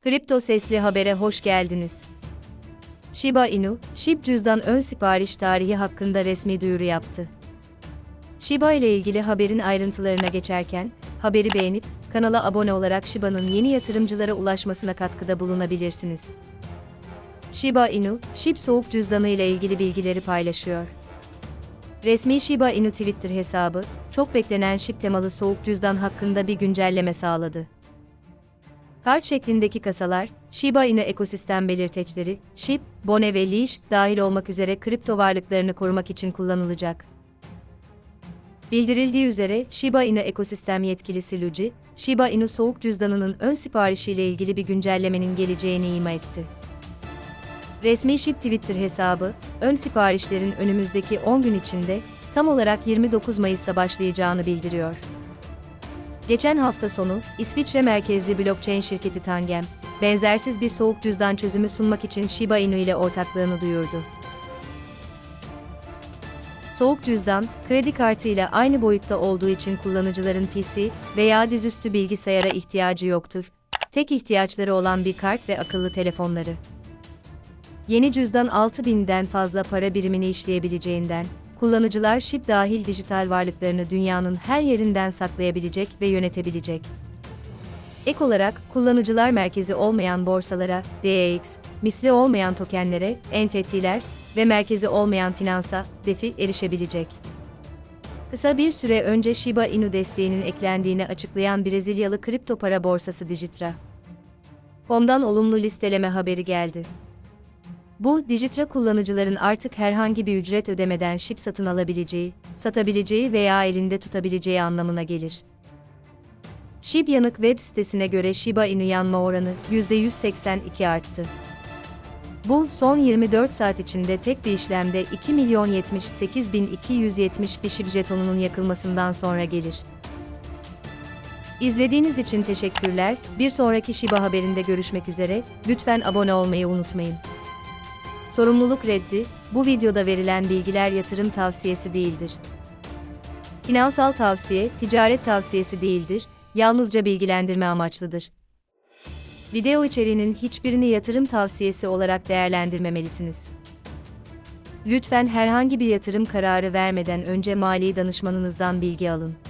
Kripto Sesli Haber'e hoş geldiniz. Shiba Inu, SHIB cüzdan ön sipariş tarihi hakkında resmi duyuru yaptı. Shiba ile ilgili haberin ayrıntılarına geçerken, haberi beğenip, kanala abone olarak Shiba'nın yeni yatırımcılara ulaşmasına katkıda bulunabilirsiniz. Shiba Inu, SHIB soğuk cüzdanı ile ilgili bilgileri paylaşıyor. Resmi Shiba Inu Twitter hesabı, çok beklenen SHIB temalı soğuk cüzdan hakkında bir güncelleme sağladı. Kart şeklindeki kasalar, Shiba Inu ekosistem belirteçleri, SHIB, Bone ve Leash dahil olmak üzere kripto varlıklarını korumak için kullanılacak. Bildirildiği üzere, Shiba Inu ekosistem yetkilisi Luigi, Shiba Inu soğuk cüzdanının ön siparişiyle ilgili bir güncellemenin geleceğini ima etti. Resmi SHIB Twitter hesabı, ön siparişlerin önümüzdeki 10 gün içinde, tam olarak 29 Mayıs'ta başlayacağını bildiriyor. Geçen hafta sonu, İsviçre merkezli blockchain şirketi Tangem, benzersiz bir soğuk cüzdan çözümü sunmak için Shiba Inu ile ortaklığını duyurdu. Soğuk cüzdan, kredi kartı ile aynı boyutta olduğu için kullanıcıların PC veya dizüstü bilgisayara ihtiyacı yoktur. Tek ihtiyaçları olan bir kart ve akıllı telefonları. Yeni cüzdan 6.000'den fazla para birimini işleyebileceğinden, kullanıcılar SHIB dahil dijital varlıklarını dünyanın her yerinden saklayabilecek ve yönetebilecek. Ek olarak, kullanıcılar merkezi olmayan borsalara, DEX, misli olmayan tokenlere, NFT'ler ve merkezi olmayan finansa, DeFi erişebilecek. Kısa bir süre önce Shiba Inu desteğinin eklendiğini açıklayan Brezilyalı kripto para borsası Digitra.com'dan olumlu listeleme haberi geldi. Bu, Digitra kullanıcıların artık herhangi bir ücret ödemeden SHIB satın alabileceği, satabileceği veya elinde tutabileceği anlamına gelir. SHIB Yanık web sitesine göre Shiba Inu yanma oranı %182 arttı. Bu, son 24 saat içinde tek bir işlemde 2.078.270 SHIB jetonunun yakılmasından sonra gelir. İzlediğiniz için teşekkürler, bir sonraki Shiba haberinde görüşmek üzere, lütfen abone olmayı unutmayın. Sorumluluk reddi, bu videoda verilen bilgiler yatırım tavsiyesi değildir. Finansal tavsiye, ticaret tavsiyesi değildir, yalnızca bilgilendirme amaçlıdır. Video içeriğinin hiçbirini yatırım tavsiyesi olarak değerlendirmemelisiniz. Lütfen herhangi bir yatırım kararı vermeden önce mali danışmanınızdan bilgi alın.